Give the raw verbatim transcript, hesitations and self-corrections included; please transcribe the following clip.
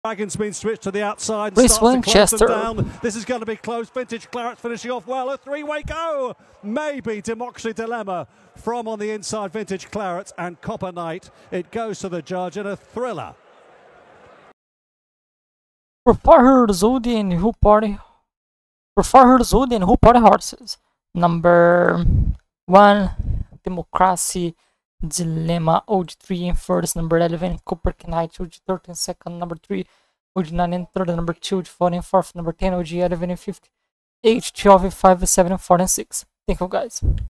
Dragon's been switched to the outside. Race Starts to close them Winchester. down. This is going to be close. Vintage Claret finishing off well. A three-way go. Maybe Democracy Dilemma from on the inside. Vintage Claret and Copper Knight. It goes to the judge in a thriller. For Farhad Zodi and Who Party. For Farhad Zodi and Who Party horses. Number one, Democracy Dilemma, O G three in first. Number eleven, Copper Knight, O G thirteen second. Number three, O G nine in third. Number two, O G four in fourth. Number ten, O G eleven in fifth. H twelve in five, seven in four and six. Thank you guys.